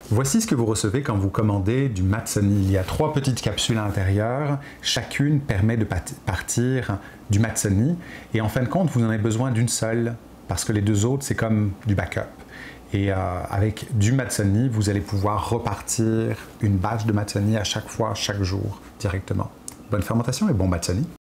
Voici ce que vous recevez quand vous commandez du Mazzoni. Il y a 3 petites capsules à l'intérieur. Chacune permet de partir du Mazzoni. Et en fin de compte, vous en avez besoin d'une seule parce que les 2 autres, c'est comme du backup. Et avec du Mazzoni, vous allez pouvoir repartir une batch de Mazzoni à chaque fois, chaque jour, directement. Bonne fermentation et bon Mazzoni!